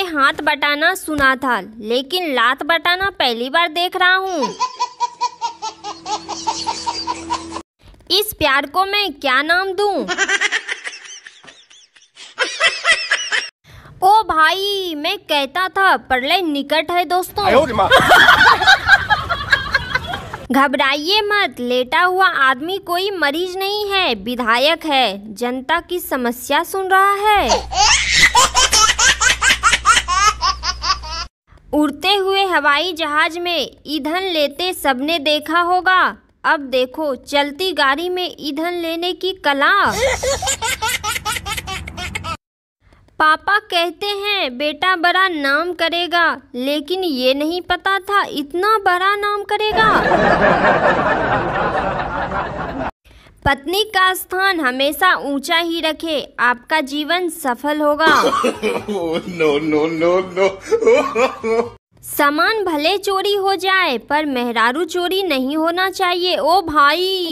हाथ बटाना सुना था, लेकिन लात बटाना पहली बार देख रहा हूँ। इस प्यार को मैं क्या नाम दूँ? ओ भाई, मैं कहता था प्रलय निकट है दोस्तों। घबराइए मत, लेटा हुआ आदमी कोई मरीज नहीं है, विधायक है, जनता की समस्या सुन रहा है। उड़ते हुए हवाई जहाज में ईंधन लेते सबने देखा होगा, अब देखो चलती गाड़ी में ईंधन लेने की कला। पापा कहते हैं बेटा बड़ा नाम करेगा, लेकिन ये नहीं पता था इतना बड़ा नाम करेगा। पत्नी का स्थान हमेशा ऊंचा ही रखे, आपका जीवन सफल होगा। No no no no. सामान भले चोरी हो जाए पर मेहरारू चोरी नहीं होना चाहिए। ओ भाई,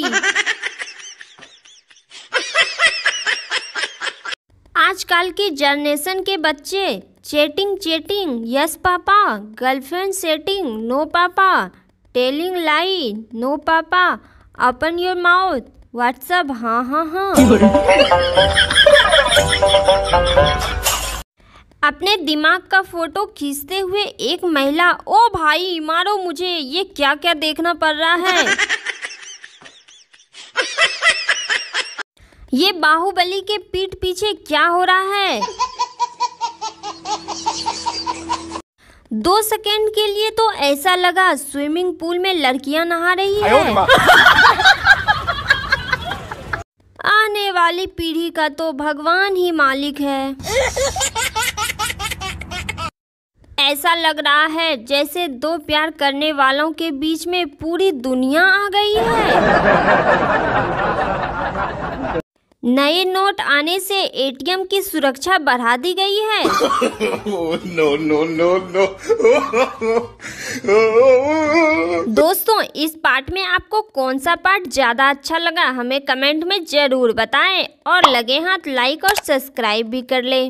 आजकल के जनरेशन के बच्चे chatting chatting yes papa, girlfriend setting no papa, telling lie no papa, open your mouth WhatsApp हाँ हाँ हाँ। अपने दिमाग का फोटो खींचते हुए एक महिला, ओ भाई मारो मुझे, ये क्या क्या देखना पड़ रहा है। ये बाहुबली के पीठ पीछे क्या हो रहा है। 2 सेकंड के लिए तो ऐसा लगा स्विमिंग पूल में लड़कियां नहा रही है। आने वाली पीढ़ी का तो भगवान ही मालिक है। ऐसा लग रहा है जैसे 2 प्यार करने वालों के बीच में पूरी दुनिया आ गई है। नए नोट आने से एटीएम की सुरक्षा बढ़ा दी गई है। No no no no. दोस्तों, इस पार्ट में आपको कौन सा पार्ट ज्यादा अच्छा लगा हमें कमेंट में जरूर बताएं, और लगे हाथ लाइक और सब्सक्राइब भी कर ले।